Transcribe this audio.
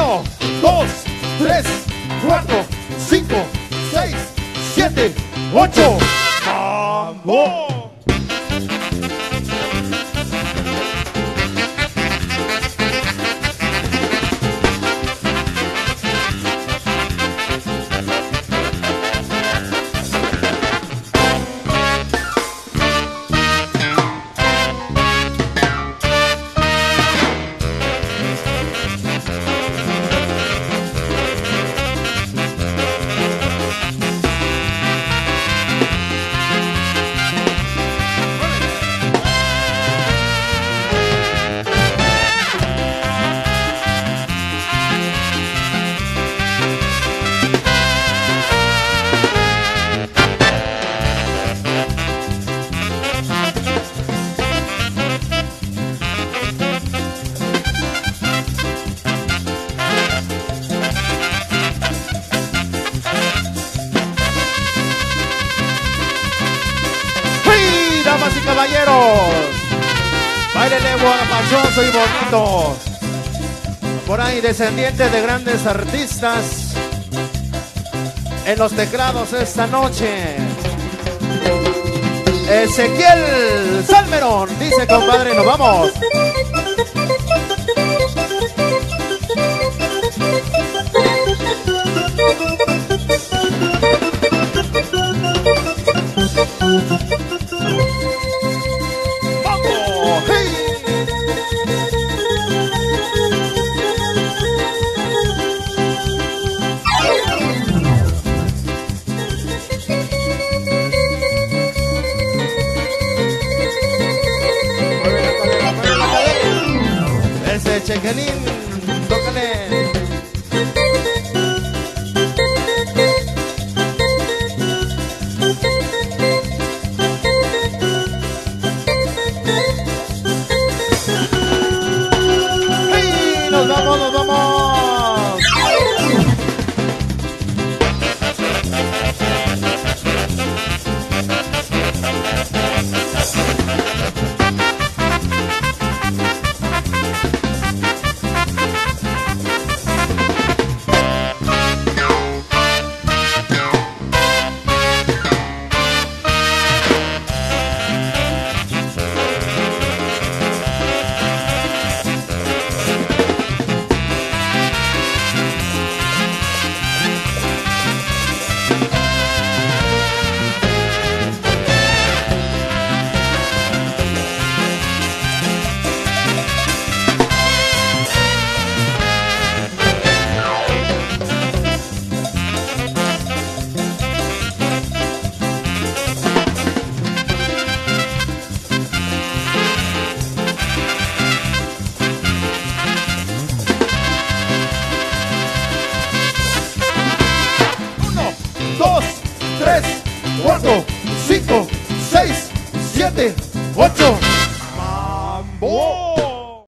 1, 2, 3, 4, 5, 6, 7, 8. ¡Mambo! Damas y caballeros, bailenle guarapachoso y bonito. Por ahí descendientes de grandes artistas en los teclados esta noche. Ezequiel Salmerón dice: compadre, nos vamos. ¡Vamos! ¡Hey! Ese Chequelín, tócale. ¡Nos vamos, nos vamos! Dos, tres, cuatro, cinco, seis, siete, ocho. ¡Mambo!